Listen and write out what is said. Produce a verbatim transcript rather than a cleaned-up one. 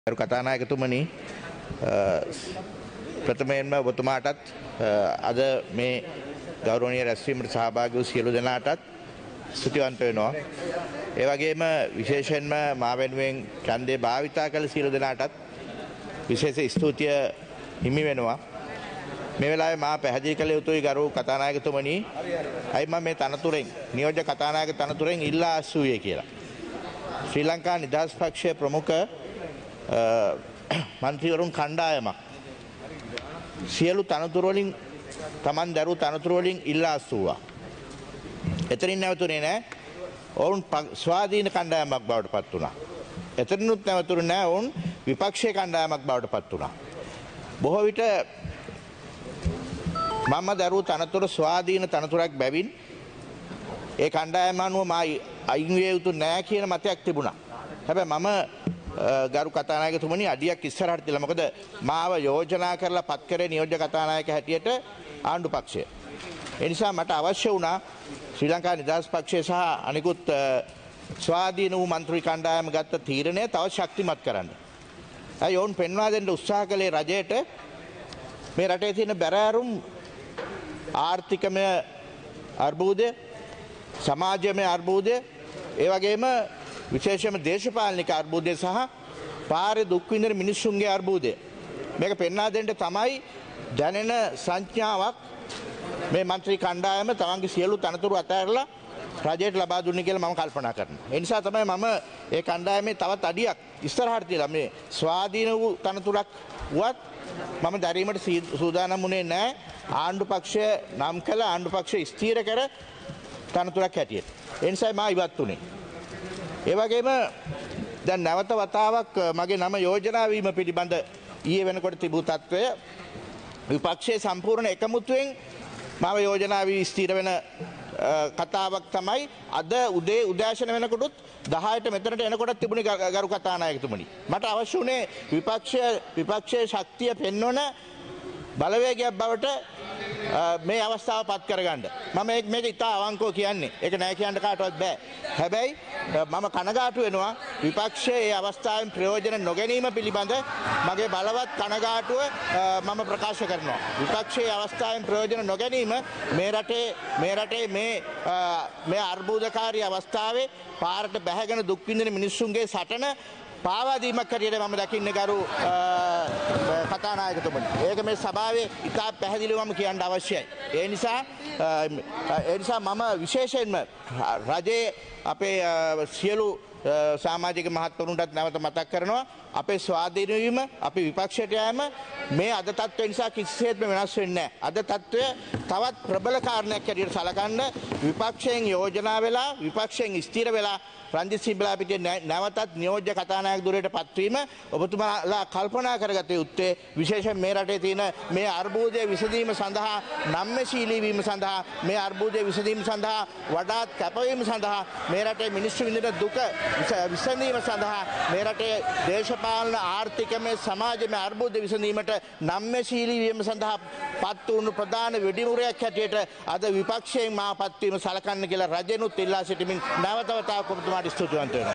ගරු කතානායකතුමනි ප්‍රථමයෙන්ම ඔබතුමාටත් අද මේ ගෞරවනීය රැස්වීමට සහභාගී වූ සියලු දෙනාටත් ස්තුතිවන්ත වෙනවා. ඒ වගේම විශේෂයෙන්ම මා වෙනුවෙන් ඡන්දය භාවිතා කළ සියලු දෙනාටත් විශේෂ ස්තුතිය හිමි වෙනවා. මේ වෙලාවේ මා පැහැදිලි කළ යුතුයි ගරු කතානායකතුමනි, අයි මම මේ තනතුරෙන් නියෝජ්‍ය කතානායක තනතුරෙන් ඉල්ලා අස්සුවේ කියලා. ශ්‍රී ලංකා නිදහස් පක්ෂයේ ප්‍රමුඛ මන්ත්‍රීවරුන් කණ්ඩායමක් සියලු තනතුරු වලින් Taman දරු තනතුරු වලින් ඉල්ලා අස්සුවා. එතනින් නැවතුනේ නැහැ. ඔවුන් ස්වාධීන කණ්ඩායමක් බවට පත් වුණා. එතනිනුත් නැවතුනේ නැහැ. ඔවුන් විපක්ෂීය කණ්ඩායමක් බවට පත් වුණා. බොහෝ විට මම දරු තනතුරු ස්වාධීන තනතුරක් බැවින් ඒ කණ්ඩායම අනුව මා අයින් විය යුතු නැහැ කියන මතයක් තිබුණා. හැබැයි මම ගරු කතානායකතුමනි අඩියක් ඉස්සරහට තියලා, මොකද මාව යෝජනා කරලා පත් කරේ නියෝජ්‍ය කතානායක හැටියට ආණ්ඩු පක්ෂය. ඒ නිසා මට අවශ්‍ය වුණා ශ්‍රී ලංකා නිදහස් පක්ෂය සහ අනිකුත් ස්වාධීන වූ මන්ත්‍රී කණ්ඩායම ගත්ත තීරණය තව ශක්තිමත් කරන්න. අය ඔවුන් පෙන්වා දෙන්න උත්සාහ කළේ රජයට මේ රටේ තියෙන බැරෑරුම් ආර්ථිකමය අර්බුදය, සමාජමය අර්බුදය, ඒ වගේම විශේෂයෙන්ම දේශපාලනික අර්බුදය සහ පාරේ දුක් විඳින මිනිස්සුන්ගේ අර්බුදය මේක පෙන්වා දෙන්න තමයි දැනෙන සංඥාවක් මේ മന്ത്രി කණ්ඩායම තමන්ගේ සියලු තනතුරු අතහැරලා රජයට ලබා දුන්නේ කියලා මම කල්පනා කරනවා. ඒ නිසා තමයි මම ඒ කණ්ඩායමේ තවත් අඩියක් ඉස්සරහට තියලා මේ ස්වාධීන වූ තනතුරක් වුවත් මම දැරීමට සූදානම් වුණේ නැහැ. ආණ්ඩු පක්ෂය නම් කළ ආණ්ඩු පක්ෂය ස්ථීර කර තනතුරක් හැටියට. ඒ නිසා මා ඉවත් වුණේ. ඒ වගේම දැන් නැවත වතාවක් මගේ නම යෝජනා වීම පිළිබඳ ඊයේ වෙනකොට තිබූ තත්වය විපක්ෂයේ සම්පූර්ණ එකමුතුවෙන් මම යෝජනා වී ස්ථීර වෙන කතාවක් තමයි අද උදේ උදෑසන වෙනකොටත් දහයට මෙතනට එනකොටත් තිබුණේ ගරු කතානායකතුමනි. මට අවශ්‍ය වුණේ විපක්ෂය විපක්ෂයේ ශක්තිය පෙන්වන බලවේගයක් බවට මේ අවස්ථාව පත් කරගන්න. මම මේක ඉතා අවංකව කියන්නේ. ඒක නෑ කියන්න කාටවත් බෑ. හැබැයි මම කනගාටු වෙනවා විපක්ෂයේ මේ අවස්ථාවෙන් ප්‍රයෝජන නොගැනීම පිළිබඳ මගේ බලවත් කනගාටුව මම ප්‍රකාශ කරනවා. විපක්ෂයේ අවස්ථාවෙන් ප්‍රයෝජන නොගැනීම මේ රටේ මේ රටේ මේ මේ අර්බුදකාරී අවස්ථාවේ පාරට බැහැගෙන දුක් විඳින මිනිස්සුන්ගේ සටන පාවාදීමක් හැටියට මම දකින්නේ ගරු කතානායකතුමනි. ඒක මේ සභාවේ ඉතා පැහැදිලිව මම කියන්න අවශ්‍යයි. ඒ නිසා ඒ නිසා මම විශේෂයෙන්ම රජයේ අපේ සියලු සමාජික මහත්වරුන්ටත් නැවත මතක් කරනවා, අපේ ස්වාධීන වීම, අපි විපක්ෂයට යෑම මේ අද තත්ත්වය නිසා කිසිසේත්ම වෙනස් වෙන්නේ නැහැ. අද තත්ත්වය තවත් ප්‍රබල කාරණයක් හැටියට සලකන්න විපක්ෂයෙන් යෝජනා වෙලා විපක්ෂයෙන් ස්ථිර වෙලා රංජිත් සිංහලා පිටිය නැවතත් නියෝජ්‍ය කතානායක ධුරයට පත්වීම ඔබතුමාලා කල්පනා කරගත යුත්තේ විශේෂයෙන් මේ රටේ තියෙන මේ අර්බුදය විසඳීම සඳහා, නම්‍යශීලී වීම සඳහා, මේ අර්බුදය විසඳීම සඳහා වඩාත් කැපවීම සඳහා, මේ රටේ මිනිස්සු විඳින දුක විසඳීම සඳහා, මේ රටේ දේශපාලන ආර්ථිකමය සමාජමය අර්බුද විසඳීමට නම්‍යශීලී වීම සඳහා පත් වුණු ප්‍රධාන වෙඩිමුරයක් හැටියට අද විපක්ෂයෙන් මා පත්වීම සලකන්න කියලා රජෙනුත් ඉල්ලා සිටිමින් නැවත වතාවක් ඔබතුමාට ස්තුතිවන්ත වෙනවා.